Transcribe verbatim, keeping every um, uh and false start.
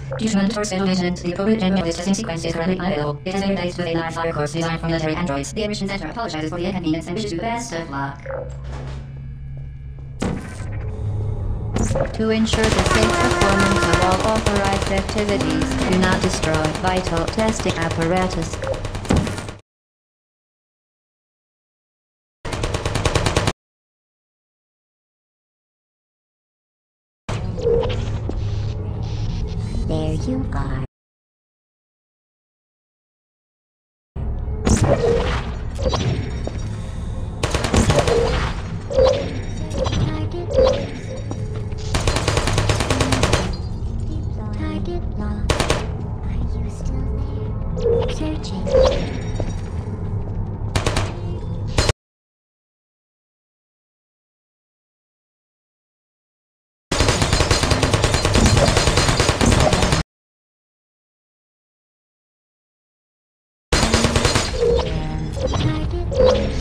Due to mandatory schedule maintenance, the appropriate gen this testing sequence is currently unavailable. It has been based with a live fire course designed for military androids. The Admission Center apologizes for the inconvenience and wishes you the best of luck. To ensure the safe performance of all authorized activities, do not destroy vital testing apparatus. There you are. Target locked. Are you still there? Searching. Target locked.